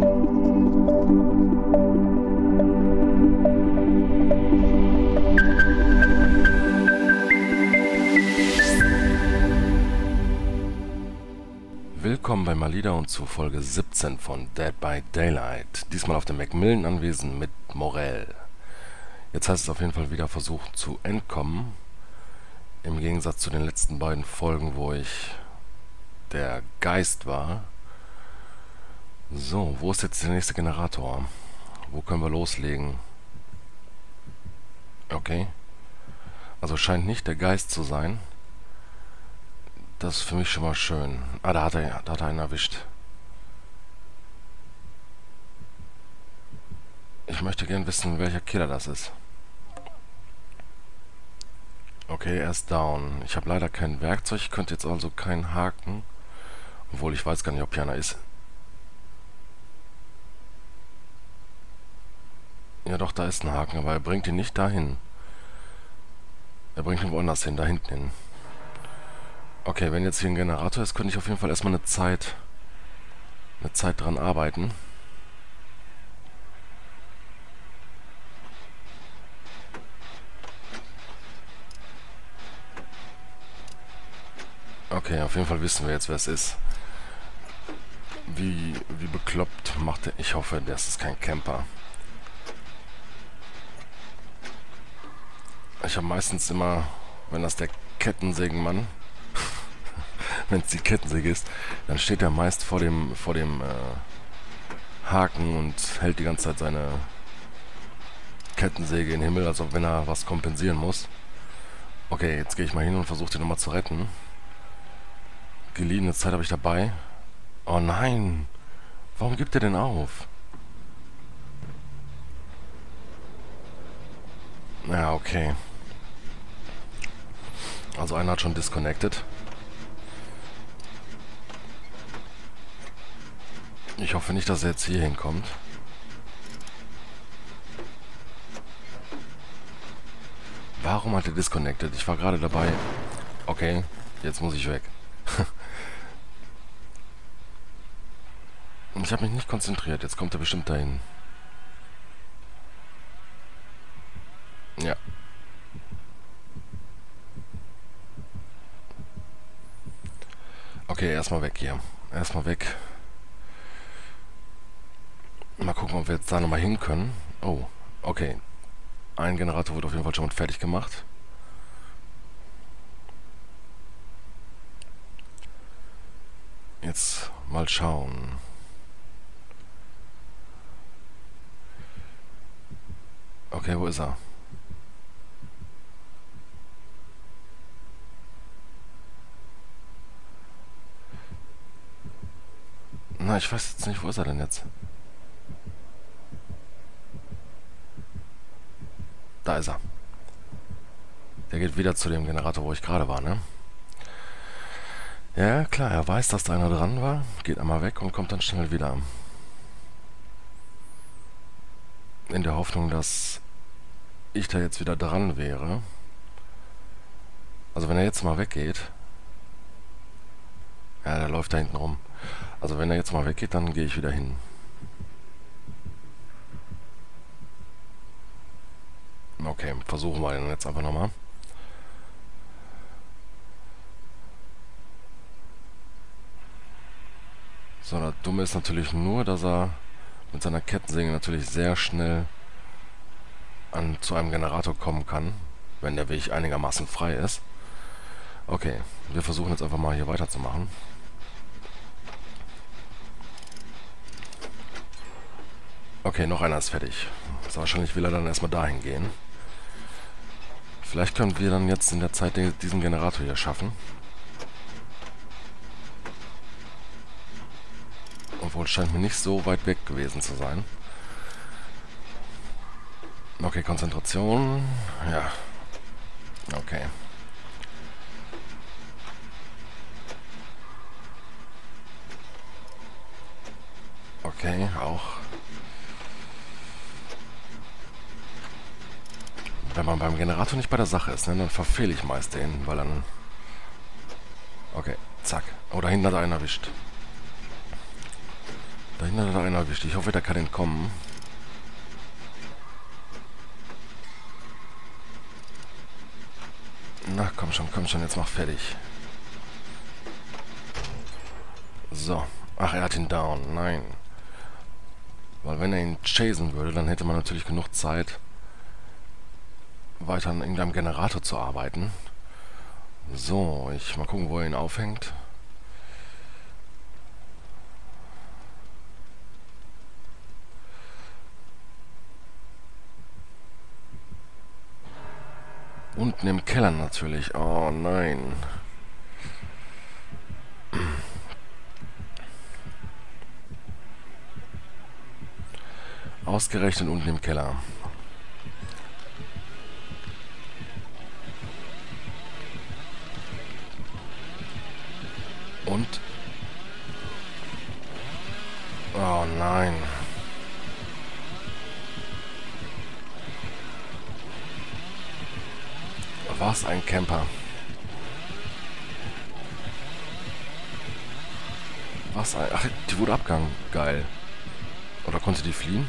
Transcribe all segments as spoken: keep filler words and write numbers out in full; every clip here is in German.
Willkommen bei Malida und zu Folge siebzehn von Dead by Daylight. Diesmal auf dem Macmillan Anwesen mit Morell. Jetzt heißt es auf jeden Fall wieder versuchen zu entkommen. Im Gegensatz zu den letzten beiden Folgen, wo ich der Geist war. So, wo ist jetzt der nächste Generator? Wo können wir loslegen? Okay. Also scheint nicht der Geist zu sein. Das ist für mich schon mal schön. Ah, da hat er, da hat er einen erwischt. Ich möchte gern wissen, welcher Killer das ist. Okay, er ist down. Ich habe leider kein Werkzeug. Ich könnte jetzt also keinen Haken. Obwohl, ich weiß gar nicht, ob hier einer ist. Ja doch, da ist ein Haken, aber er bringt ihn nicht dahin. Er bringt ihn woanders hin, da hinten hin. Okay, wenn jetzt hier ein Generator ist, könnte ich auf jeden Fall erstmal eine Zeit, eine Zeit dran arbeiten. Okay, auf jeden Fall wissen wir jetzt, wer es ist. Wie, wie bekloppt macht er. Ich hoffe, das ist kein Camper. Ich habe meistens immer, wenn das der Kettensägenmann, wenn es die Kettensäge ist, dann steht er meist vor dem vor dem äh, Haken und hält die ganze Zeit seine Kettensäge in den Himmel, als ob wenn er was kompensieren muss. Okay, jetzt gehe ich mal hin und versuche den nochmal zu retten. Geliehene Zeit habe ich dabei. Oh nein! Warum gibt er denn auf? Ja, okay. Also einer hat schon disconnected. Ich hoffe nicht, dass er jetzt hier hinkommt. Warum hat er disconnected? Ich war gerade dabei. Okay, jetzt muss ich weg. Ich habe mich nicht konzentriert. Jetzt kommt er bestimmt dahin. Ja. Okay, erstmal weg hier. Erstmal weg. Mal gucken, ob wir jetzt da nochmal hin können. Oh, okay. Ein Generator wurde auf jeden Fall schon mal fertig gemacht. Jetzt mal schauen. Okay, wo ist er? Na, ich weiß jetzt nicht, wo ist er denn jetzt? Da ist er. Der geht wieder zu dem Generator, wo ich gerade war, ne? Ja, klar, er weiß, dass da einer dran war, geht einmal weg und kommt dann schnell wieder. In der Hoffnung, dass ich da jetzt wieder dran wäre. Also wenn er jetzt mal weggeht... Ja, der läuft da hinten rum. Also wenn er jetzt mal weggeht, dann gehe ich wieder hin. Okay, versuchen wir den jetzt einfach nochmal. So, das Dumme ist natürlich nur, dass er mit seiner Kettensäge natürlich sehr schnell an, zu einem Generator kommen kann, wenn der Weg einigermaßen frei ist. Okay, wir versuchen jetzt einfach mal hier weiterzumachen. Okay, noch einer ist fertig. Also wahrscheinlich will er dann erstmal dahin gehen. Vielleicht können wir dann jetzt in der Zeit diesen Generator hier schaffen. Obwohl, es scheint mir nicht so weit weg gewesen zu sein. Okay, Konzentration. Ja. Okay. Okay, auch. Wenn man beim Generator nicht bei der Sache ist, ne, dann verfehle ich meist den, weil dann... Okay, zack. Oh, da hinten hat er einen erwischt. Dahinter hat er einer erwischt. Ich hoffe, der kann entkommen. Na, komm schon, komm schon, jetzt mach fertig. So. Ach, er hat ihn down. Nein. Weil wenn er ihn chasen würde, dann hätte man natürlich genug Zeit, weiter an irgendeinem Generator zu arbeiten. So, ich mal gucken, wo er ihn aufhängt. Unten im Keller natürlich. Oh nein. Ausgerechnet unten im Keller. Und... Oh nein. Was ein Camper. Was ein... Ach, die wurde abgegangen. Geil. Oder konnte die fliehen?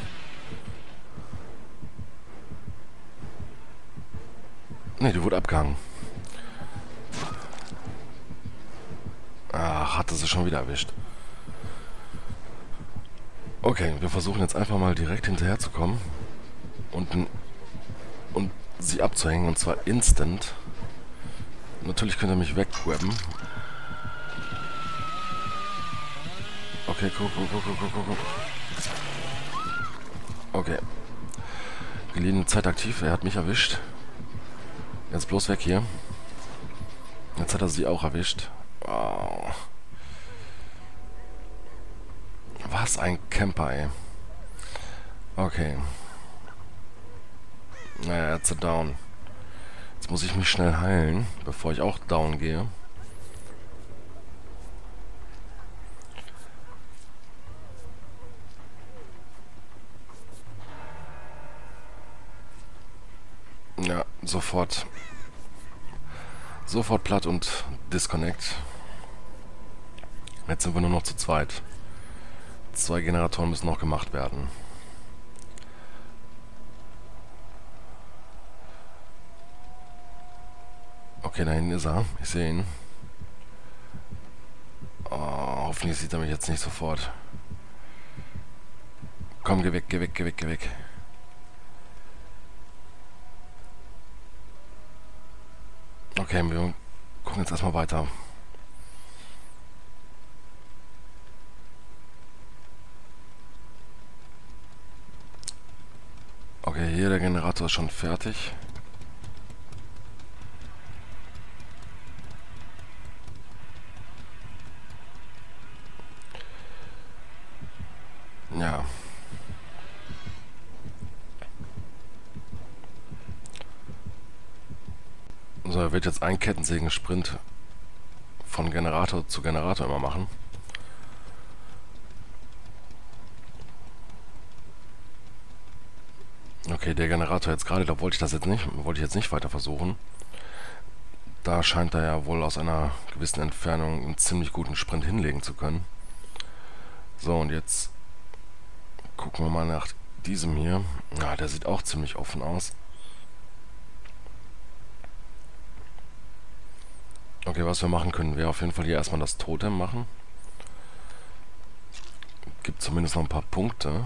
Ne, die wurde abgehangen. Ach, hatte sie schon wieder erwischt. Okay, wir versuchen jetzt einfach mal direkt hinterher zu kommen. Und, und sie abzuhängen. Und zwar instant. Natürlich könnt ihr mich weggrabben. Okay, guck, guck, guck, guck, guck, guck. Okay. Geliehene Zeit aktiv. Er hat mich erwischt. Jetzt bloß weg hier. Jetzt hat er sie auch erwischt. Oh. Was ein Camper, ey. Okay. Naja, er ist down. Jetzt muss ich mich schnell heilen, bevor ich auch down gehe. Ja, sofort. Sofort platt und disconnect. Jetzt sind wir nur noch zu zweit. Zwei Generatoren müssen noch gemacht werden. Okay, da hinten ist er. Ich sehe ihn. Oh, hoffentlich sieht er mich jetzt nicht sofort. Komm, geh weg, geh weg, geh weg, geh weg. Okay, wir gucken jetzt erstmal weiter. Okay, hier der Generator ist schon fertig. Ja. So, er wird jetzt einen Kettensägen-Sprint von Generator zu Generator immer machen. Okay, der Generator jetzt gerade, da wollte ich das jetzt nicht, wollte ich jetzt nicht weiter versuchen. Da scheint er ja wohl aus einer gewissen Entfernung einen ziemlich guten Sprint hinlegen zu können. So, und jetzt gucken wir mal nach diesem hier. Ja, der sieht auch ziemlich offen aus. Okay, was wir machen können, wäre auf jeden Fall hier erstmal das Totem machen. Gibt zumindest noch ein paar Punkte.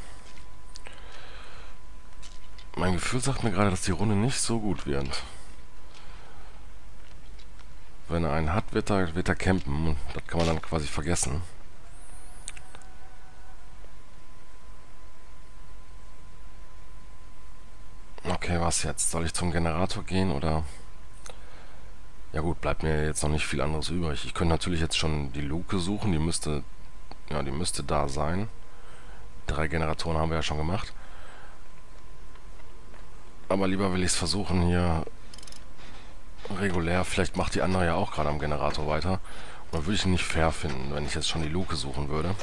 Mein Gefühl sagt mir gerade, dass die Runde nicht so gut wird. Wenn er einen hat, wird er, wird er campen. Das kann man dann quasi vergessen. Okay, was jetzt? Soll ich zum Generator gehen oder... Ja gut, bleibt mir jetzt noch nicht viel anderes übrig. Ich könnte natürlich jetzt schon die Luke suchen. Die müsste... Ja, die müsste da sein. Drei Generatoren haben wir ja schon gemacht. Aber lieber will ich es versuchen hier regulär. Vielleicht macht die andere ja auch gerade am Generator weiter. Und dann würde ich ihn nicht fair finden, wenn ich jetzt schon die Luke suchen würde.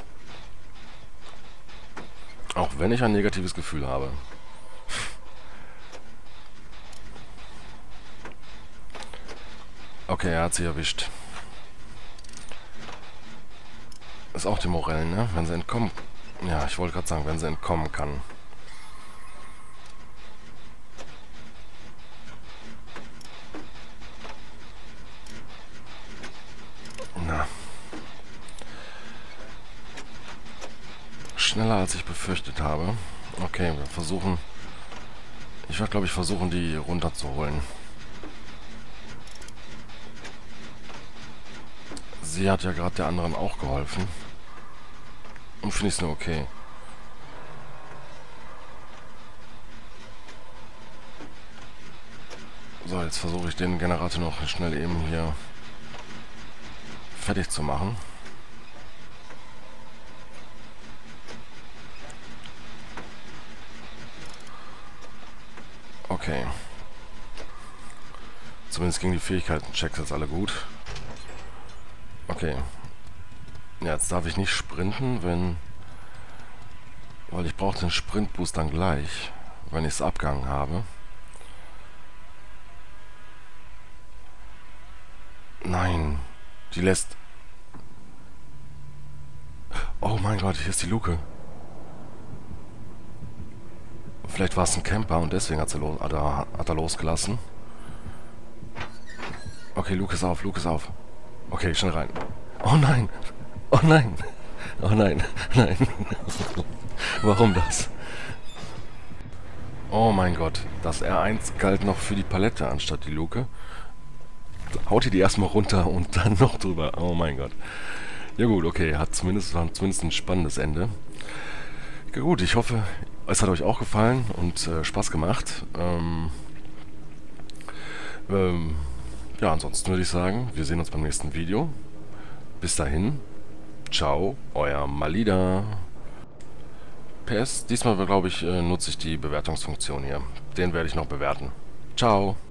Auch wenn ich ein negatives Gefühl habe. Okay, er hat sie erwischt. Ist auch die Morellen, ne? Wenn sie entkommen Ja, ich wollte gerade sagen, wenn sie entkommen kann. Na. Schneller als ich befürchtet habe. Okay, wir versuchen... Ich werde, glaube ich, versuchen, die runterzuholen. Sie hat ja gerade der anderen auch geholfen. Und finde ich es nur okay. So, jetzt versuche ich den Generator noch schnell eben hier fertig zu machen. Okay. Zumindest gingen die Fähigkeiten-Checks jetzt alle gut. Okay. Ja, jetzt darf ich nicht sprinten, wenn... Weil ich brauche den Sprintboost dann gleich, wenn ich es abgehangen habe. Nein. Die lässt... Oh mein Gott, hier ist die Luke. Vielleicht war es ein Camper und deswegen hat, sie los, hat, er, hat er losgelassen. Okay, Luke ist auf, Luke ist auf. Okay, schnell rein. Oh nein! Oh nein! Oh nein! Nein! Warum das? Oh mein Gott. Das R eins galt noch für die Palette anstatt die Luke. Haut ihr die erstmal runter und dann noch drüber. Oh mein Gott. Ja gut, okay. Hat zumindest, war zumindest ein spannendes Ende. Ja gut, ich hoffe, es hat euch auch gefallen und äh, Spaß gemacht. Ähm, ähm, ja, ansonsten würde ich sagen, wir sehen uns beim nächsten Video. Bis dahin. Ciao, euer Malida. P S, diesmal glaube ich, äh, nutze ich die Bewertungsfunktion hier. Den werde ich noch bewerten. Ciao.